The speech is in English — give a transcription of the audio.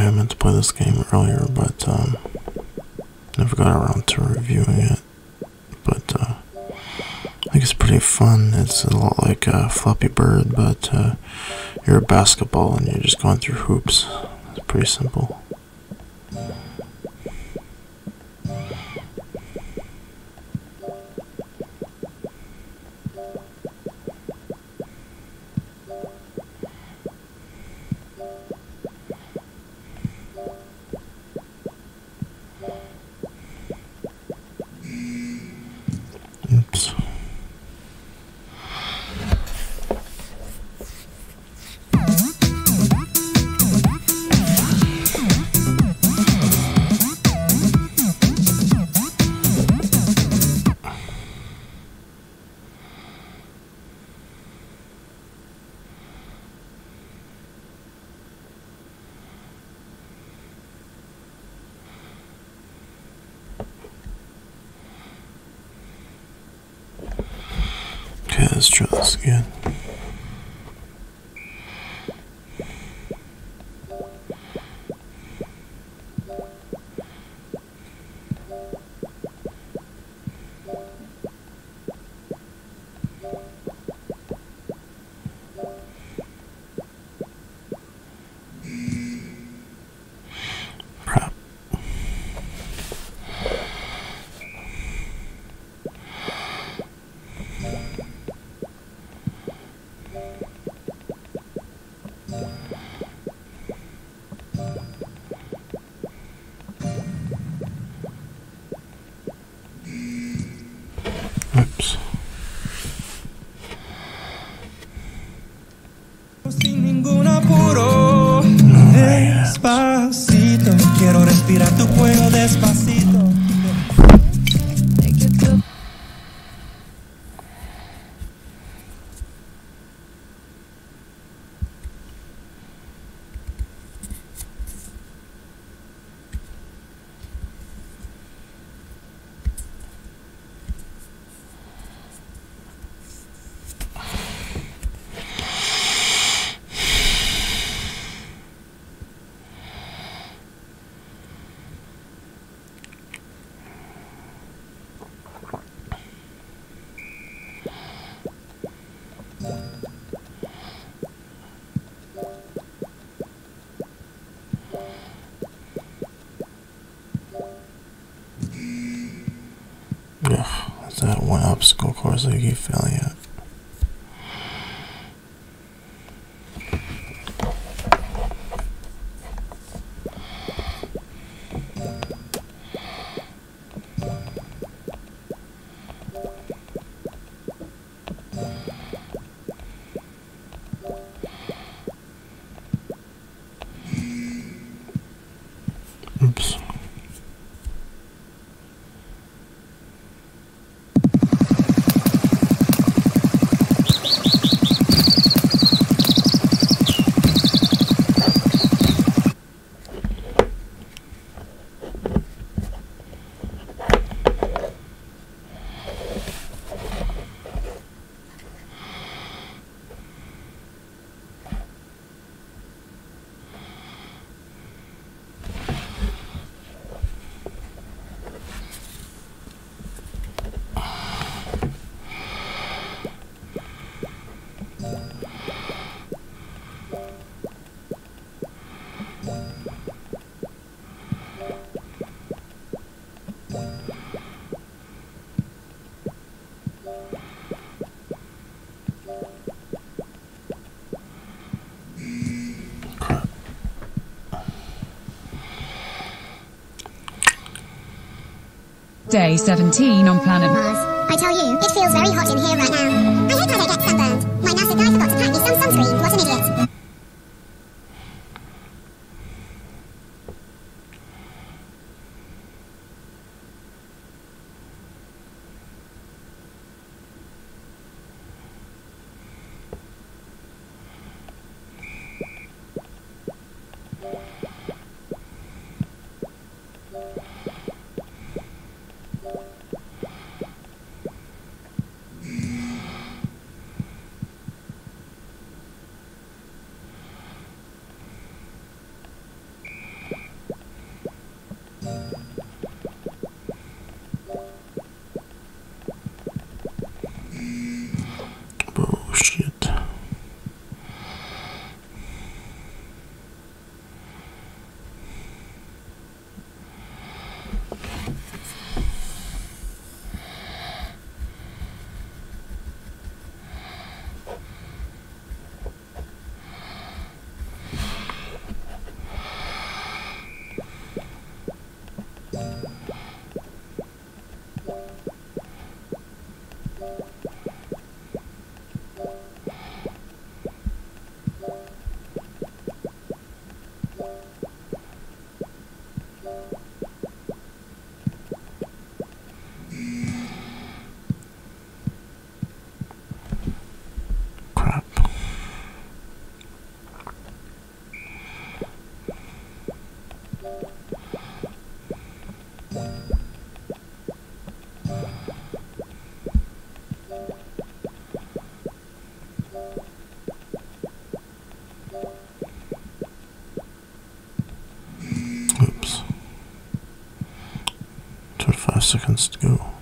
Yeah, I meant to play this game earlier, but never got around to reviewing it. But I think it's pretty fun. It's a lot like Flappy Bird, but you're a basketball and you're just going through hoops. It's pretty simple. Oops. Okay, let's try this again. Crap. Oops. Sin ningún apuro, despacito, quiero respirar tu cuello despacito. Ugh, that's that one obstacle course I keep failing at. Oops. Day 17 on planet Mars. I tell you, it feels very hot in here right now. I hope I don't get sunburned. My NASA guy forgot to pack me some sunscreen. What an idiot. Oops. 25 seconds to go.